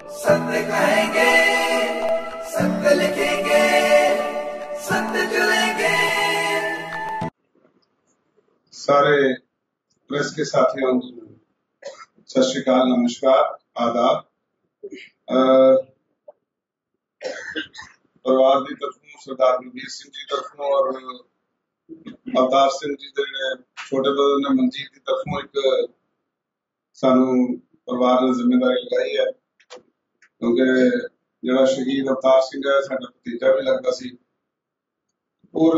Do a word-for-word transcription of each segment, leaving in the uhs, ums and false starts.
सत्य कहेंगे, सत्य लिखेंगे, सत्य चलेंगे। सारे प्रेस के साथियों को सत श्री अकाल, नमस्कार, आदाब। परिवार की तरफों सरदार बलबीर सिंह जी तरफों और अवतार सिंह जी के छोटे ब्रदर ने मनजीत की तरफों एक सानू परिवार ने जिम्मेदारी लगाई है, क्योंकि जो शहीद अवतार सिंह है साडा भतीजा भी लगता सी और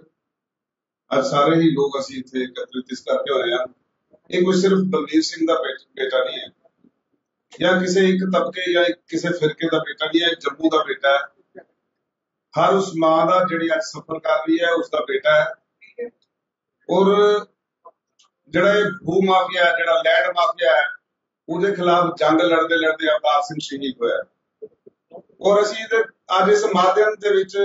आज सारे ही लोग असीं इत्थे एकत्रित इस करके होए हैं। ये कोई सिर्फ बलबीर सिंह का बेटा नहीं है या किसी एक तबके या किसी फिरके का बेटा नहीं है, जम्मू का बेटा है। हर उस मां का जिहड़ी अज सफर कर रही है उसका बेटा है। और जिहड़ा भू माफिया है, जिहड़ा लैंड माफिया है, उसके खिलाफ जंग लड़ते लड़ते अवतार सिंह शहीद होया। और असीं अज इस माध्यम के विच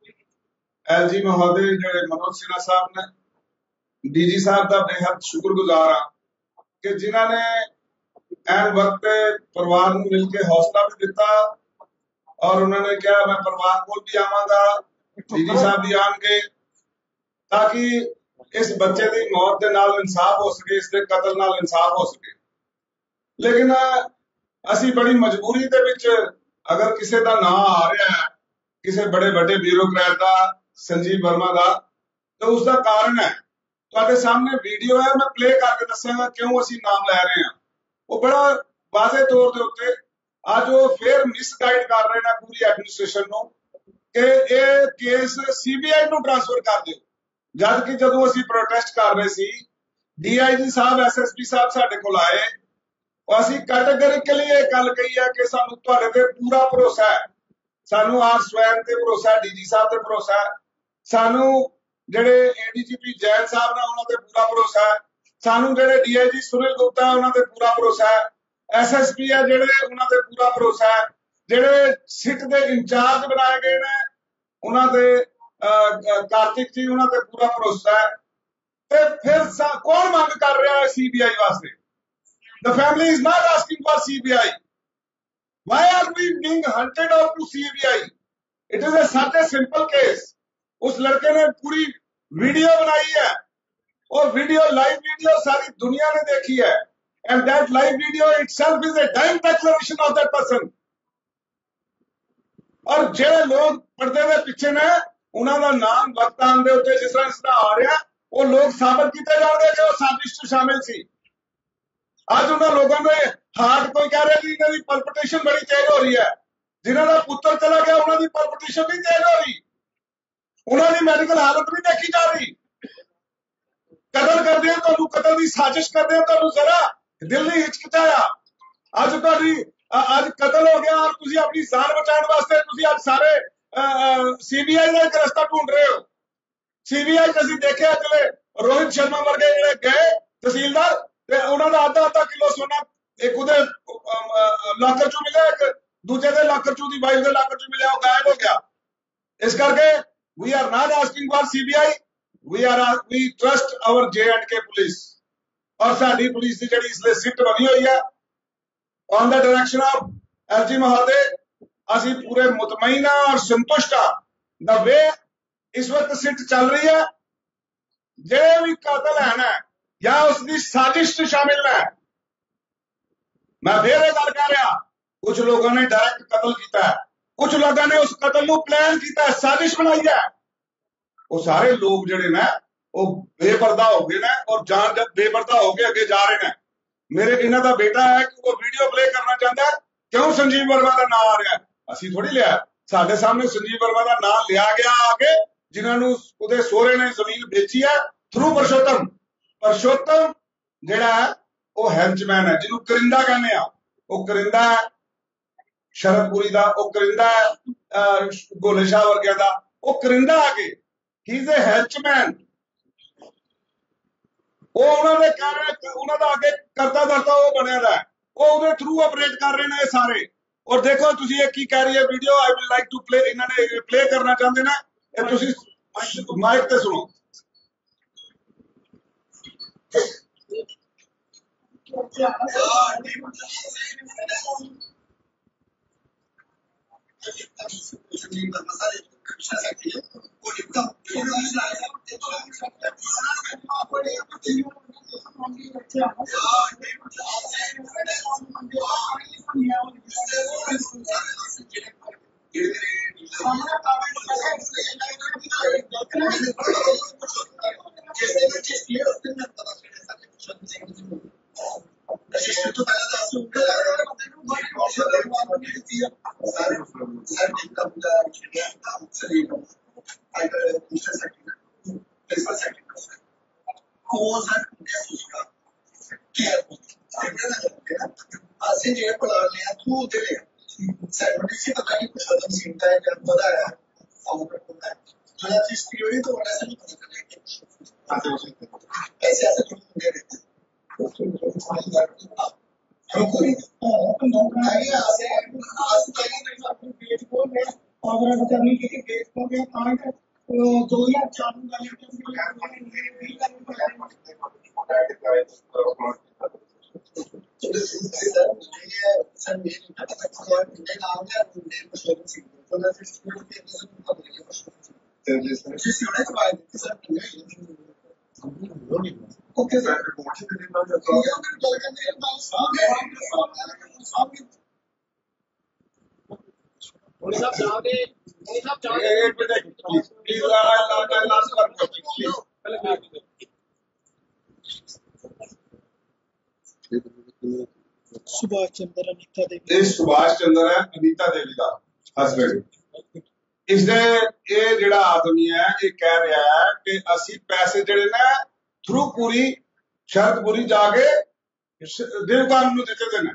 एल जी महोदय जिहड़े मनोज सिन्हा साहब ने डी जी साहब का बेहद शुक्रगुजार हाँ कि जिन्होंने एन वक्त परिवार को मिलकर हौसला भी दिता और उन्होंने कहा मैं परिवार को भी आवागा, डी जी साहब भी आएंगे, ताकि इस बच्चे की मौत के नाल इंसाफ हो सके, इसके कतल नाल इंसाफ हो सके। लेकिन असी बड़ी मजबूरी दे विच अगर किसी का नाम आ रहा है, किसी बड़े बड़े ब्यूरोक्रेट का, संजीव वर्मा का, तो उसका कारण है तुहाडे सामने वीडियो है, मैं प्ले करके दसांगा क्यों असी नाम लै रहे हैं। वो बड़ा वाजे तौर के उत्ते अज वो फिर मिसगाइड कर रहे हैं पूरी एडमिनिस्ट्रेशन को कि ये केस सीबीआई को ट्रांसफर कर दो, जबकि जदों असी प्रोटेस्ट कर रहे सी डी आई जी साहब एस एस पी साहब साडे कोल आए और असी कैटेगरिकली ये गल कही है कि सानू तुहाडे ते पूरा भरोसा है, सानू आर स्वैन ते भरोसा है, डी जी साहब ते भरोसा है, सानू जेडे A D G P Jain sahib ने उन्होंने पूरा भरोसा है, सानू जेडे D I G Sunil Gupta है उन्होंने पूरा भरोसा है, एस एस पी है जेडे उन्होंने पूरा भरोसा है, जेडे सिट के इंचार्ज बनाए गए ने उन्होंने कार्तिक जी उन्होंने पूरा भरोसा है। ते फिर कौन मांग कर रहा है सीबीआई वास्ते? The family is not asking for CBI. Why are we being hunted out to C B I? It is a such a simple case. उस लड़के ने पूरी वीडियो बनाई है और वीडियो लाइव वीडियो सारी दुनिया ने देखी है, and that live video itself is a dying declaration of that person. और जेड़े लोग पर्दे के पीछे ने उन्होंने नाम वक्त आने उत्ते जिस तरह इस तरह आ रहा वो लोग साबित किए जाएंगे कि वो साजिश में शामिल सी। आज उन्होंने लोगों ने हार्ट कोई कह रहे इन्होंने पल्पिटेशन बड़ी तेज हो रही है, जिन्होंने पुत्र चला गया उन्होंने पल्पिटेशन नहीं तेज हो रही, उन्होंने मेडिकल हालत नहीं देखी जा रही। कतल कर दिया तो कतल की साजिश कर दिया तो जरा दिल नहीं हिचकिचाया। अज तुहाडी अज कतल हो गया और तुसीं अपनी जान बचाने वास्ते तुसीं अज सारे सीबीआई का एक रास्ता ढूंढ रहे हो। सीबीआई असीं देखिआ जिहड़े रोहित शर्मा वर्गे जिहड़े गए तहसीलदार ते उन्हां दा आधा आधा किलो सोना एक उहदे लाकर चों मिलिआ, एक दूजे दे लाकर चों दी वाइफ दे लाकर चों मिलिआ, वो गायब हो गया। इस करके we are not asking for CBI, we are we trust our J and K police. और साडी पुलिस की जिहड़ी इसलिए सिट बनी हुई है on the direction of L G महोदय, असीं पूरे मुतमईन और संतुष्ट हाँ द वे इस वक्त सिट चल रही है। जेड़े भी कातल है ना या उसकी साजिश में शामिल है, मैं फिर एक गल कह रहा, कुछ लोगों ने डायरेक्ट कतल किया है, कुछ लोगों ने उस कतल को प्लान किया है, साजिश बनाई है। वो सारे लोग जिहड़े ने वो बेपर्दा हो गए ने और जान जब बेपर्दा हो गए अगे जा रहे हैं। मेरे इन्हां दा बेटा है कि वो वीडियो प्ले करना चाहता है, क्यों संजीव वर्मा का नाम आ रहा है? असीं थोड़ी लिया, साडे सामने संजीव वर्मा का नाम लिया गया आगे, जिन्होंने उसके सोहरे ने जमीन बेची है थ्रू परशोत्तम। परशोत्तम जिहड़ा है वो हैंचमैन है, जिन्होंने करिंदा कहने आ, वो करिंदा है शरदपुरी का, वो करिंदा है गोले शाह वर्गिया का, वो करिंदा आगे ही इज ए हैंचमैन। वो उन्होंने कह रहे उन्होंने आगे करता करता वो बनया है, वो उहदे थ्रू ऑपरेट कर रहे हैं सारे। और देखो तुसीं ये की कह रही है video, I will like to play, इन्होंने प्ले करना चाहते ना, तुसीं माइक ते सुनो। सुभाष चंद्र अनीता देवी ਇਹ ਸੁਭਾਸ਼ ਚੰਦਰ ਹੈ ਅਨੀਤਾ ਦੇਵੀ ਦਾ ਹਸਬੈਂਡ। ਇਸਦੇ ਇਹ ਜਿਹੜਾ ਆਦਮੀ ਹੈ ਇਹ ਕਹਿ ਰਿਹਾ ਹੈ ਕਿ ਅਸੀਂ ਪੈਸੇ ਜਿਹੜੇ ਨੇ ਥਰੂ ਪੂਰੀ ਸ਼ਰਤ ਪੂਰੀ ਜਾ ਕੇ ਦੇਵਕਾਨ ਨੂੰ ਦਿੱਤੇ ਦੇ ਨੇ,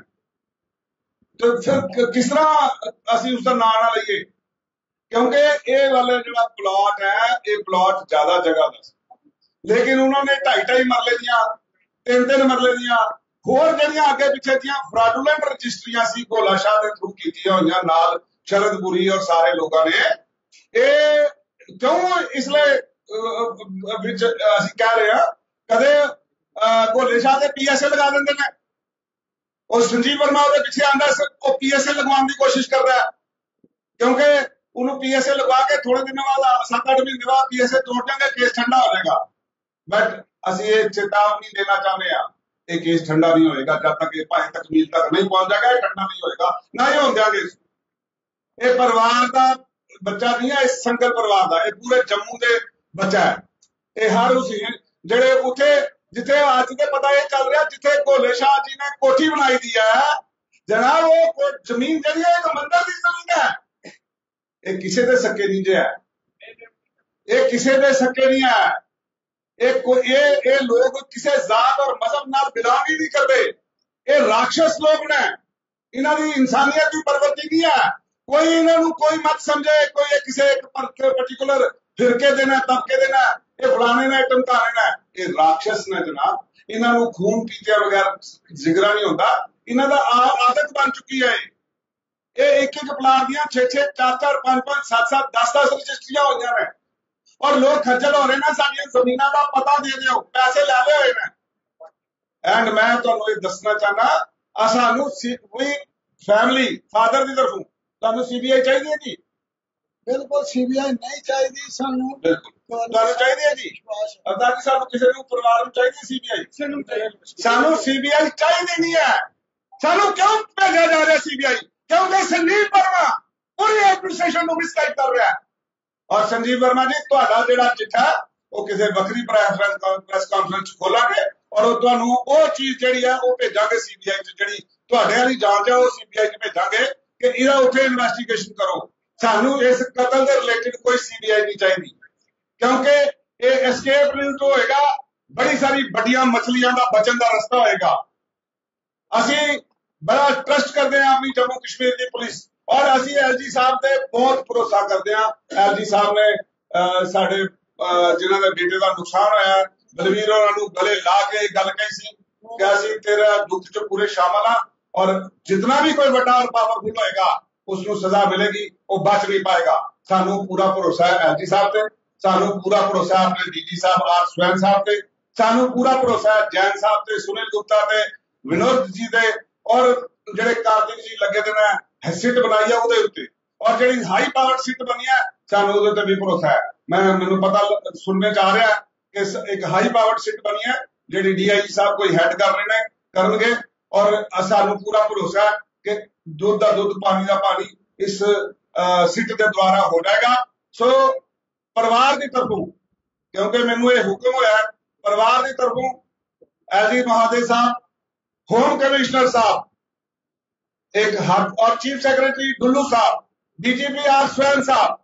ਤੇ ਫਿਰ ਕਿਸ ਤਰ੍ਹਾਂ ਅਸੀਂ ਉਸਦਾ ਨਾਂ ਨਾ ਲਈਏ, ਕਿਉਂਕਿ ਇਹ ਵਾਲਾ ਜਿਹੜਾ ਪਲਾਟ ਹੈ ਇਹ ਪਲਾਟ ਜ਼ਿਆਦਾ ਜਗ੍ਹਾ ਦਾ ਸੀ, ਲੇਕਿਨ ਉਹਨਾਂ ਨੇ ਢਾਈ ਢਾਈ ਮਰਲੇ ਦੀਆਂ ਤਿੰਨ ਤਿੰਨ ਮਰਲੇ ਦੀਆਂ ਹੋਰ ਜਿਹੜੀਆਂ ਅੱਗੇ ਪਿੱਛੇ ਦੀਆਂ ਫਰਾਡੂਲੈਂਟ ਰਜਿਸਟਰੀਆਂ ਸੀ ਭੋਲਾ ਸ਼ਾਹ ਦੇ ਥਰੂ ਕੀਤੀਆਂ ਹੋਈਆਂ ਨਾਲ ਸ਼ਰਦਪੁਰੀ ਔਰ ਸਾਰੇ ਲੋਕਾਂ ਨੇ। ਇਹ ਕਿਉਂ ਇਸ ਲਈ ਵਿੱਚ ਅਸੀਂ ਕਹਿ ਰਹੇ ਹਾਂ, ਕਦੇ ਭੋਲੇ ਸ਼ਾਹ ਦੇ ਪੀਐਸਏ ਲਗਾ ਦਿੰਦੇ ਨੇ, ਉਹ ਸੰਜੀਵ ਵਰਮਾ ਉਹਦੇ ਪਿੱਛੇ ਆਂਦਾ, ਉਹ ਪੀਐਸਏ ਲਗਵਾਉਣ ਦੀ ਕੋਸ਼ਿਸ਼ ਕਰਦਾ ਹੈ, ਕਿਉਂਕਿ ਉਹਨੂੰ ਪੀਐਸਏ ਲਗਵਾ ਕੇ ਥੋੜੇ ਦਿਨਾਂ ਬਾਅਦ ਸੱਤ ਅੱਠ ਮਹੀਨੇ ਬਾਅਦ ਪੀਐਸਏ ਤੋੜ ਦੇंगे, ਕੇਸ ਠੰਡਾ ਹੋ ਜਾਏਗਾ। बट ਅਸੀਂ ਇਹ ਚੇਤਾਵਨੀ ਦੇਣਾ ਚਾਹੁੰਦੇ ਹਾਂ, ਇਹ ਕੇਸ ਠੰਡਾ नहीं होएगा जब तक ये भाई तकमील तक नहीं पहुंच जाएगा, ये ठंडा नहीं होएगा, ना ही होने देंगे। ये परिवार का बच्चा नहीं है, इस संगल परिवार का, ये पूरे जम्मू के बच्चा है। ये हर उस जेड़े उठे जिथे अज के पता ये चल रहा, जिथे भोले शाह जी ने कोठी बनाई दी है जनाब, वो जमीन जी है तो मंदिर की जमीन है, ये किसी के सके नहीं जे है, ये किसी के सके नहीं है। एक ये ये लोग किसी जात और मजहब नाल बिलोंग ही नहीं करते, ये राक्षस लोग ने, इन्हां दी इंसानियत की प्रवृत्ति नहीं है। कोई इन्हों कोई मत समझे, कोई किसी एक पर्टिकुलर फिरके देना तबके देना, ये फलाने ने टमकाने ने, ये राक्षस ने जनाब। इन्हों खून पीते बगैर जिगरा नहीं होता, इन्हों का आदत बन चुकी है। ये एक एक प्लाट दियां छे छे चार चार पांच पांच सात सात दस दस रजिस्ट्रियां हो गई, और लोग खज्जल हो रहे हैं, साडियां ज़मीनां दा पता दे दिओ, पैसे लै ले होए ने। एंड मैं तुहानूं ये दसना चाहना, सानूं कोई फैमिली फादर की तरफों तुहानूं सीबीआई चाहिए जी? बिल्कुल सीबीआई नहीं चाहिए सानू, तुहानूं चाहिए जी? अरदास जी सानूं किसी नूं परिवार नूं चाहिए सीबीआई? सानूं सीबीआई चाहिए नहीं है। सानूं क्यों भेजा जा रहा सीबीआई? क्योंकि संजीव वर्मा पूरी एडमिनिस्ट्रेशन नूं मिसगाइड कर रहा है। और संजीव वर्मा जी तुहाडा जिहड़ा चिट्ठा वो किसी वक्री प्रेस कॉन्फ्रेंस खोलांगे, और तुहानूं वो चीज जिहड़ी है वो भेजांगे सीबीआई च, जिहड़ी तुहाडे वाली जांच है वो सीबीआई च भेजांगे कि इहदा उत्थे इन्वेस्टिगेशन करो। सानूं इस कतल दे रिलेटेड कोई सीबीआई नहीं चाहिए, क्योंकि ये एस्केप रूट होएगा, बड़ी सारी बड़ियां मछलियां का बचन का रस्ता होएगा। असीं बड़ा ट्रस्ट करते हैं अपनी जम्मू कश्मीर की पुलिस, और असी एल जी साहब से बहुत भरोसा करते हैं। एल जी साहब ने साडे जिन्हां दे बेटे का नुकसान होया, बलवीर होरां नूं गले ला के गल कही सी कि असीं तेरा दुख च पूरे शामिल हां, और जितना भी कोई बड़ा और पावरफुल होएगा उसनूं सजा मिलेगी, वो बच नहीं पाएगा। सानूं पूरा भरोसा है एल जी साहब से, सानूं पूरा भरोसा है अपने डी जी साहब आर स्वैन साहब से, सानूं पूरा भरोसा है जैन साहब से, सुनील गुप्ता से, विनोद जी से, और जिहड़े कार्तिक जी लगे दे ने हैसियत बनाई है उहदे उत्ते, और ਜਿਹੜੀ ਹਾਈ ਪਾਵਰ ਸਿੱਟ ਬਣੀ ਹੈ ਸਾਨੂੰ ਉਹਦੇ ਤੇ ਵੀ ਭਰੋਸਾ ਹੈ। ਮੈਂ ਮੈਨੂੰ ਪਤਾ ਸੁਣਨੇ ਚ ਆ ਰਿਹਾ ਕਿ ਇੱਕ ਹਾਈ ਪਾਵਰ ਸਿੱਟ ਬਣੀ ਹੈ ਜਿਹੜੀ ਡੀਆਈਜੀ ਸਾਹਿਬ ਕੋਈ ਹੈਡ ਕਰ ਰਹੇ ਨੇ ਕਰਨਗੇ ਔਰ ਸਾਨੂੰ ਪੂਰਾ ਭਰੋਸਾ ਹੈ ਕਿ ਦੁੱਧ ਦਾ ਦੁੱਧ ਪਾਣੀ ਦਾ ਪਾਣੀ ਇਸ ਸਿੱਟ ਦੇ ਦੁਆਰਾ ਹੋ ਜਾਏਗਾ। ਸੋ ਪਰਿਵਾਰ ਦੀ ਤਰਫੋਂ क्योंकि मैनू ये हुक्म होया परिवार की तरफों एलजी महादेव साहब होम कमिश्नर साहब एक हक और चीफ सेक्रेटरी डुल्लू साहब DGP R Swayam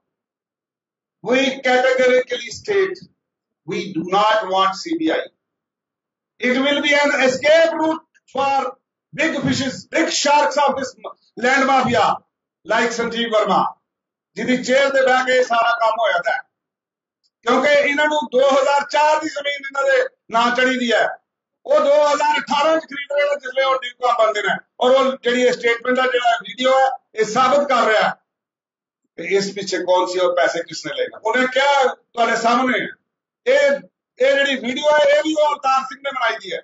sahib we categorically state we do not want CBI. It will be an escape route for big fishes big sharks of this land mafia like Sanjeev Verma जिहदी jail ते बह के सारा काम होया था क्योंकि इन्होंने दो हजार चार की जमीन इन्होंने ना चढ़ी दी है वो दो हजार अठारह च खरीद रहे हैं जिसमें वो डिपो बनते हैं और वो जी स्टेटमेंट है जो वीडियो है ये साबित कर रहा है कि इस पीछे कौन सी और पैसे किसने लेना। उन्हें क्या तुम्हारे सामने ये ये जी वीडियो है ये भी वो अवतार सिंह ने बनाई दी है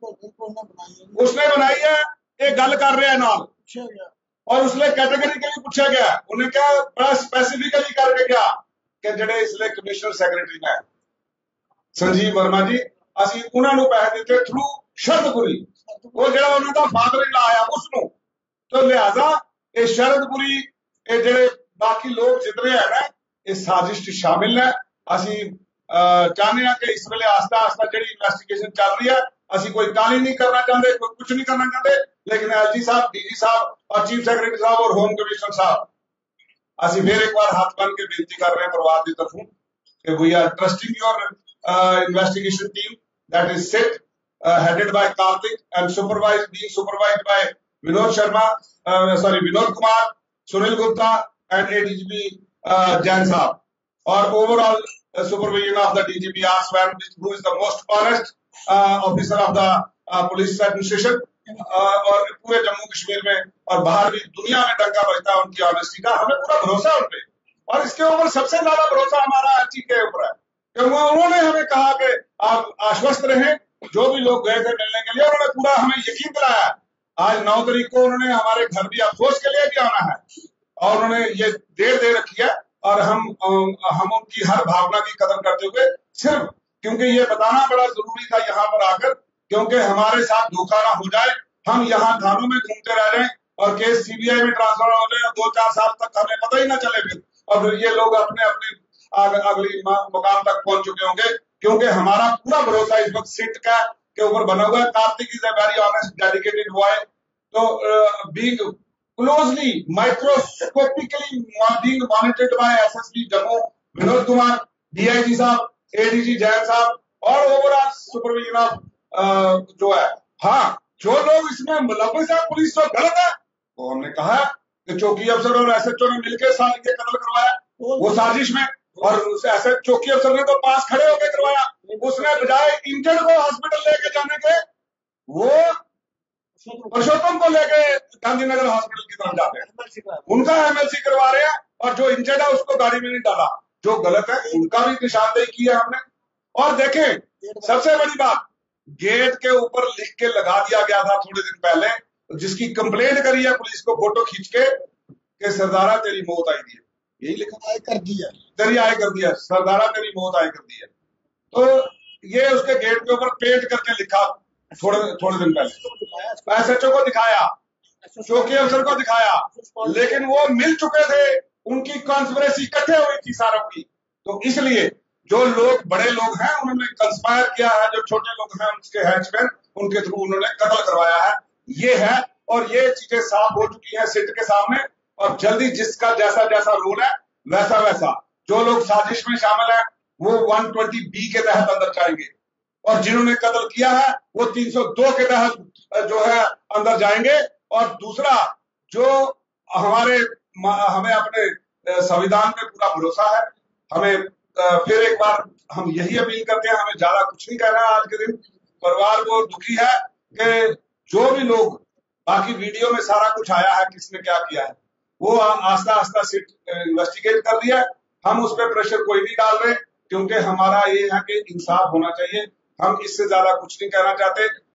उसने बनाई है ये गल कर रहा है नाल और उसने कैटेगरिकली पूछा गया उन्हें क्या बड़ा स्पेसिफिकली करके क्या कि ਜਿਹੜੇ इसलिए कमिश्नर सैकटरी ने संजीव वर्मा जी ਅਸੀਂ ਉਹਨਾਂ ਨੂੰ ਪੈਸੇ ਦਿੱਤੇ ਥਰੂ ਸ਼ਰਦਪੁਰੀ ਉਹ ਜਿਹੜਾ ਉਹਨਾਂ ਦਾ ਫਾਦਰ ਇਨ ਲਾ ਆ ਉਸ ਨੂੰ तो लिहाजा ये शरदपुरी ये ਜਿਹੜੇ बाकी लोग जितने है ना ये साजिश च शामिल है। ਅਸੀਂ चाहते हैं कि इस वेले आस्ता आस्ता जी इन्वेस्टिगेशन चल रही है ਅਸੀਂ कोई काली नहीं करना चाहते कोई कुछ नहीं करना चाहते लेकिन एल जी साहब डी जी साहब और चीफ सैकटरी साहब और होम कमिश्नर साहब ਅਸੀਂ फिर एक बार हाथ बन के बेनती कर रहे हैं परिवार की तरफों कि we are trusting your investigation team that is set headed by Kartik and supervised being supervised by Vinod Sharma sorry Vinod Kumar Sunil Gupta and ADGP Jain sahib और overall supervision of the DGP R Swayam who is the most honest officer of the police administration और पूरे जम्मू कश्मीर में और बाहर भी दुनिया में डंका बजता है उनकी ऑनेस्टी का। हमें पूरा भरोसा है उन पे और इसके ऊपर सबसे ज्यादा भरोसा हमारा एलजी के ऊपर है क्योंकि उन्होंने हमें कहा कि आप आश्वस्त रहें जो भी लोग गए थे मिलने के लिए उन्होंने पूरा हमें यकीन दिलाया। आज नौ तारीख को उन्होंने हमारे घर भी अफसोस के लिए भी आना है और उन्होंने ये देर दे रखी है और हम हम उनकी हर भावना की कदर करते हुए सिर्फ क्योंकि ये बताना बड़ा जरूरी था यहाँ पर आकर क्योंकि हमारे साथ धोखा ना हो जाए हम यहाँ थानों में घूमते रह जाएं और केस सीबीआई में ट्रांसफर हो जाए दो चार साल तक हमें पता ही ना चले फिर और फिर ये लोग अपने अपने अगली मुकाम तक पहुंच चुके होंगे क्योंकि हमारा पूरा भरोसा इस वक्त सिट का के ऊपर बना हुआ है। Kartik is a very honest dedicated boy तो being closely microscopically being monitored by SSP Jammu Vinod Kumar DIG sahib ADG Jain sahib और ओवरऑल सुपरविजन ऑफ जो है हाँ जो लोग इसमें मुलव्वस है पुलिस तो गलत है वो हमने कहा कि चौकी अफसर और एसएचओ ने मिलकर साल के कत्ल करवाया वो साजिश में और ऐसे चौकी अफसर ने तो पास खड़े होकर करवाया उसने बजाय इंजर्ड को हॉस्पिटल लेके जाने के वो पुरुषोत्तम को लेके गांधीनगर हॉस्पिटल की तरफ जाते हैं उनका एमएलसी करवा रहे हैं और जो इंजर्ड है उसको गाड़ी में नहीं डाला जो गलत है उनका भी निशानदेही की है हमने। और देखें सबसे बड़ी बात गेट के ऊपर लिख के लगा दिया गया था थोड़े दिन पहले जिसकी कंप्लेंट करी है पुलिस को फोटो खींच के कि सरदारा तेरी मौत आई दी है यही लिखा आय कर दिया तेरी आय कर दिया सरदारा तेरी मौत आय कर दी है तो ये उसके गेट के ऊपर पेंट करके लिखा थोड़े थोड़े दिन पहले एसएचओ को दिखाया चौकी अफसर को दिखाया लेकिन वो मिल चुके थे उनकी कॉन्स्पिरेसी इकट्ठे हुई थी सारों की तो इसलिए जो लोग बड़े लोग हैं उन्होंने कंस्पायर किया है जो छोटे लोग हैं उनके हैचमैन उनके थ्रू उन्होंने कत्ल करवाया है ये है और ये चीजें साफ हो चुकी हैं सिट के सामने और जल्दी जिसका जैसा जैसा रोल है वैसा वैसा जो लोग साजिश में शामिल है वो एक सौ बीस बी के तहत अंदर जाएंगे और जिन्होंने कत्ल किया है वो तीन सौ दो के तहत जो है अंदर जाएंगे। और दूसरा जो हमारे हमें अपने संविधान पे पूरा भरोसा है हमें फिर एक बार हम यही अपील करते हैं हमें ज्यादा कुछ नहीं कहना है आज के दिन परिवार को दुखी है कि जो भी लोग बाकी वीडियो में सारा कुछ आया है किसने क्या किया है वो आस्ता आस्ता सिट इन्वेस्टिगेट कर दिया हम उस पर प्रेशर कोई नहीं डाल रहे क्योंकि हमारा ये है कि इंसाफ होना चाहिए हम इससे ज्यादा कुछ नहीं कहना चाहते।